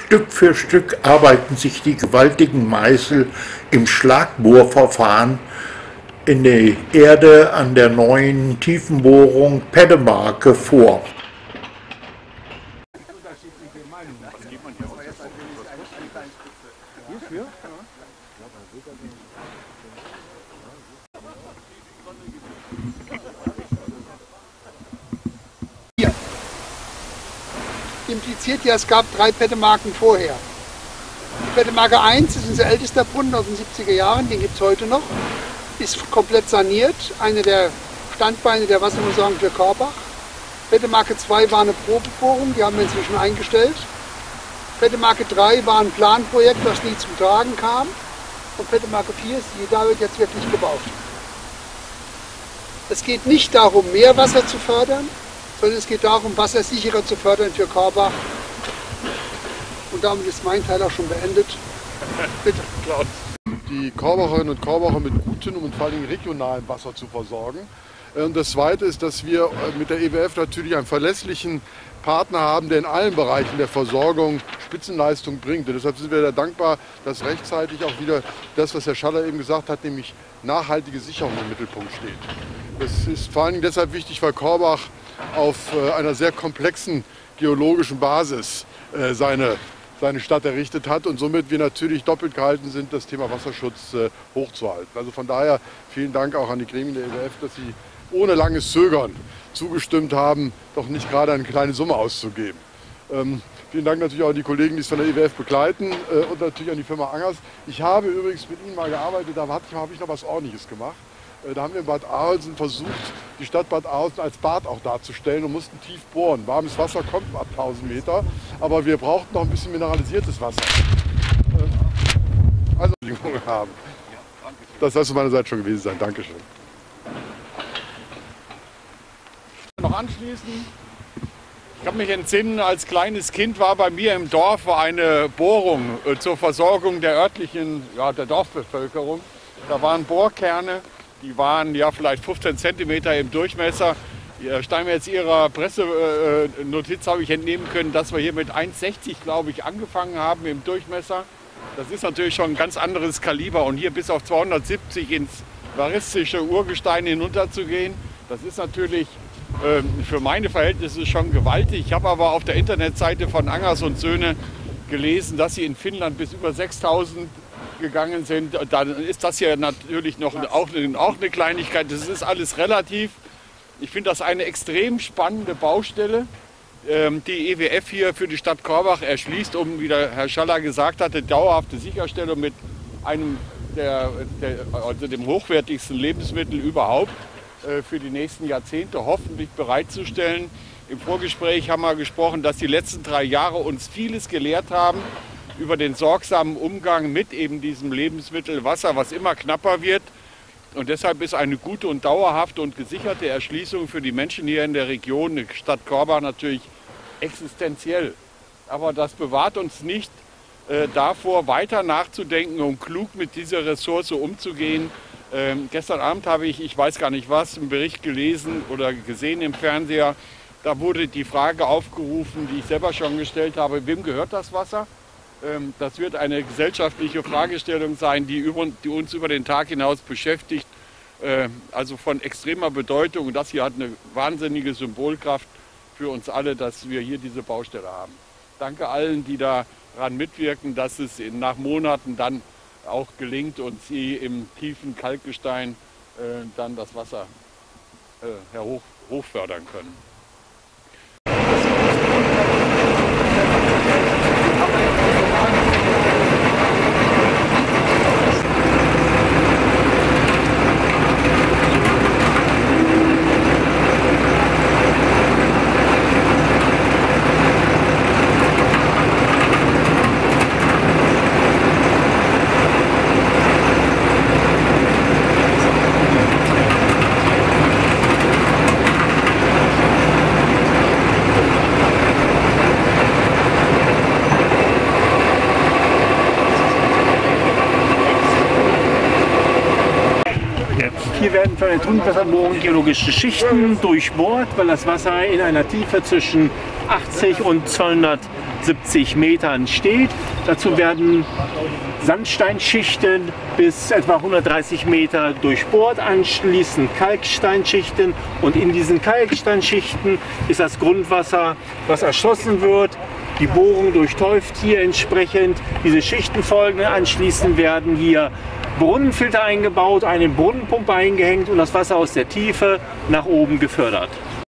Stück für Stück arbeiten sich die gewaltigen Meißel im Schlagbohrverfahren in die Erde an der neuen Tiefenbohrung Peddemarke vor. Hier impliziert ja, es gab 3 Peddemarken vorher. Die Peddemarke 1 ist unser ältester Brunnen aus den 70er Jahren, den gibt es heute noch. Ist komplett saniert, eine der Standbeine der Wasserversorgung für Korbach. Peddemarke 2 war eine Probebohrung, die haben wir inzwischen eingestellt. Peddemarke 3 war ein Planprojekt, das nie zum Tragen kam. Und Peddemarke 4 ist die, da wird jetzt wirklich gebaut. Es geht nicht darum, mehr Wasser zu fördern, sondern es geht darum, Wasser sicherer zu fördern für Korbach. Und damit ist mein Teil auch schon beendet. Bitte. Die Korbacherinnen und Korbacher mit gutem und vor allem regionalem Wasser zu versorgen. Und das Zweite ist, dass wir mit der EWF natürlich einen verlässlichen Partner haben, der in allen Bereichen der Versorgung Spitzenleistung bringt. Und deshalb sind wir da dankbar, dass rechtzeitig auch wieder das, was Herr Schaller eben gesagt hat, nämlich nachhaltige Sicherung im Mittelpunkt steht. Das ist vor allem deshalb wichtig, weil Korbach auf einer sehr komplexen geologischen Basis seine Stadt errichtet hat und somit wir natürlich doppelt gehalten sind, das Thema Wasserschutz hochzuhalten. Also von daher vielen Dank auch an die Gremien der EWF, dass sie ohne langes Zögern zugestimmt haben, doch nicht gerade eine kleine Summe auszugeben. Vielen Dank natürlich auch an die Kollegen, die es von der EWF begleiten und natürlich an die Firma Angers. Ich habe übrigens mit Ihnen mal gearbeitet, da habe ich noch was Ordentliches gemacht. Da haben wir in Bad Arolsen versucht, die Stadt Bad Arolsen als Bad auch darzustellen und mussten tief bohren. Warmes Wasser kommt ab 1000 Meter, aber wir brauchten noch ein bisschen mineralisiertes Wasser. Also Bedingungen haben. Das soll es von meiner Seite schon gewesen sein. Dankeschön. Noch anschließen. Ich kann mich entsinnen, als kleines Kind war bei mir im Dorf eine Bohrung zur Versorgung der örtlichen, der Dorfbevölkerung. Da waren Bohrkerne. Die waren ja vielleicht 15 cm im Durchmesser. Steinmetz Ihrer Pressenotiz habe ich entnehmen können, dass wir hier mit 1,60 glaube ich angefangen haben im Durchmesser. Das ist natürlich schon ein ganz anderes Kaliber und hier bis auf 270 ins varistische Urgestein hinunterzugehen, das ist natürlich für meine Verhältnisse schon gewaltig. Ich habe aber auf der Internetseite von Angers und Söhne gelesen, dass sie in Finnland bis über 6000 gegangen sind. Dann ist das ja natürlich noch auch eine Kleinigkeit. Das ist alles relativ. Ich finde das eine extrem spannende Baustelle, die EWF hier für die Stadt Korbach erschließt, um, wie der Herr Schaller gesagt hatte, dauerhafte Sicherstellung mit einem also dem hochwertigsten Lebensmittel überhaupt für die nächsten Jahrzehnte hoffentlich bereitzustellen. Im Vorgespräch haben wir gesprochen, dass die letzten 3 Jahre uns vieles gelehrt haben über den sorgsamen Umgang mit eben diesem Lebensmittel Wasser, was immer knapper wird. Und deshalb ist eine gute und dauerhafte und gesicherte Erschließung für die Menschen hier in der Region, der Stadt Korbach, natürlich existenziell. Aber das bewahrt uns nicht davor, weiter nachzudenken und klug mit dieser Ressource umzugehen. Gestern Abend habe ich weiß gar nicht was, einen Bericht gelesen oder gesehen im Fernseher. Da wurde die Frage aufgerufen, die ich selber schon gestellt habe, wem gehört das Wasser? Das wird eine gesellschaftliche Fragestellung sein, die uns über den Tag hinaus beschäftigt. Also von extremer Bedeutung. Und das hier hat eine wahnsinnige Symbolkraft für uns alle, dass wir hier diese Baustelle haben. Danke allen, die daran mitwirken, dass es nach Monaten dann auch gelingt und sie im tiefen Kalkgestein dann das Wasser hochfördern können. Hier werden von der Grundwasserbohrung geologische Schichten durchbohrt, weil das Wasser in einer Tiefe zwischen 180 und 270 Metern steht. Dazu werden Sandsteinschichten bis etwa 130 Meter durchbohrt, anschließend Kalksteinschichten, und in diesen Kalksteinschichten ist das Grundwasser, was erschlossen wird. Die Bohrung durchtäuft hier entsprechend diese Schichtenfolgen. Anschließend werden hier Brunnenfilter eingebaut, eine Brunnenpumpe eingehängt und das Wasser aus der Tiefe nach oben gefördert.